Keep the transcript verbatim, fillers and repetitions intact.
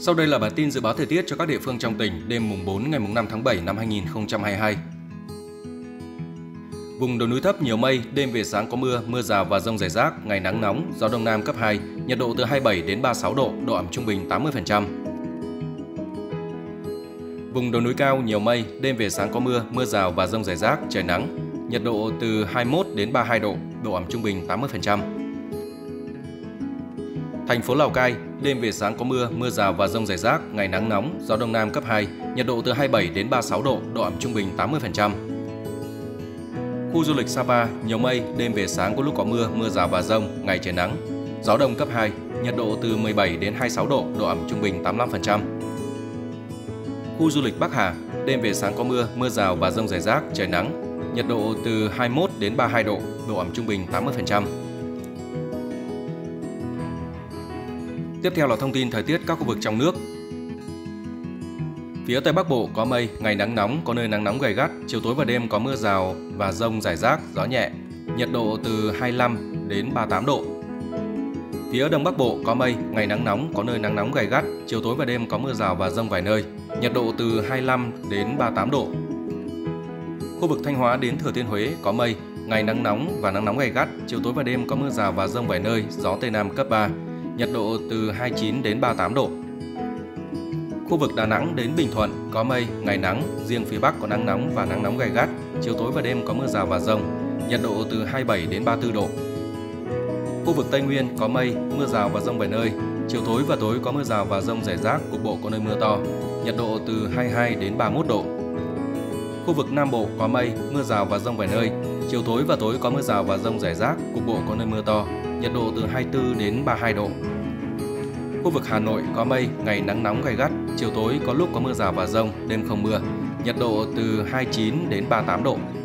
Sau đây là bản tin dự báo thời tiết cho các địa phương trong tỉnh đêm mùng bốn ngày mùng năm tháng bảy năm hai nghìn không trăm hai mươi hai. Vùng đồi núi thấp nhiều mây, đêm về sáng có mưa, mưa rào và dông rải rác, ngày nắng nóng, gió đông nam cấp hai, nhiệt độ từ hai mươi bảy đến ba mươi sáu độ, độ ẩm trung bình tám mươi phần trăm. Vùng đồi núi cao nhiều mây, đêm về sáng có mưa, mưa rào và dông rải rác, trời nắng, nhiệt độ từ hai mươi mốt đến ba mươi hai độ, độ ẩm trung bình tám mươi phần trăm. Thành phố Lào Cai, đêm về sáng có mưa, mưa rào và dông rải rác, ngày nắng nóng, gió đông nam cấp hai, nhiệt độ từ hai mươi bảy đến ba mươi sáu độ, độ ẩm trung bình tám mươi phần trăm. Khu du lịch Sapa, nhiều mây, đêm về sáng có lúc có mưa, mưa rào và dông, ngày trời nắng, gió đông cấp hai, nhiệt độ từ mười bảy đến hai mươi sáu độ, độ ẩm trung bình tám mươi lăm phần trăm. Khu du lịch Bắc Hà, đêm về sáng có mưa, mưa rào và dông rải rác, trời nắng, nhiệt độ từ hai mươi mốt đến ba mươi hai độ, độ ẩm trung bình tám mươi phần trăm. Tiếp theo là thông tin thời tiết các khu vực trong nước. Phía Tây Bắc Bộ có mây, ngày nắng nóng, có nơi nắng nóng gay gắt, chiều tối và đêm có mưa rào và dông rải rác, gió nhẹ, nhiệt độ từ hai mươi lăm đến ba mươi tám độ. Phía Đông Bắc Bộ có mây, ngày nắng nóng, có nơi nắng nóng gay gắt, chiều tối và đêm có mưa rào và dông vài nơi, nhiệt độ từ hai mươi lăm đến ba mươi tám độ. Khu vực Thanh Hóa đến Thừa Thiên Huế có mây, ngày nắng nóng và nắng nóng gay gắt, chiều tối và đêm có mưa rào và dông vài nơi, gió Tây Nam cấp ba, nhiệt độ từ hai mươi chín đến ba mươi tám độ. Khu vực Đà Nẵng đến Bình Thuận có mây, ngày nắng, riêng phía Bắc có nắng nóng và nắng nóng gay gắt, chiều tối và đêm có mưa rào và dông, nhiệt độ từ hai mươi bảy đến ba mươi tư độ. Khu vực Tây Nguyên có mây, mưa rào và dông vài nơi, chiều tối và tối có mưa rào và dông rải rác, cục bộ có nơi mưa to, nhiệt độ từ hai mươi hai đến ba mươi mốt độ. Khu vực Nam Bộ có mây, mưa rào và dông vài nơi, chiều tối và tối có mưa rào và dông rải rác, cục bộ có nơi mưa to, nhiệt độ từ hai mươi tư đến ba mươi hai độ. Khu vực Hà Nội có mây, ngày nắng nóng gay gắt, chiều tối có lúc có mưa rào và dông, đêm không mưa, nhiệt độ từ hai mươi chín đến ba mươi tám độ.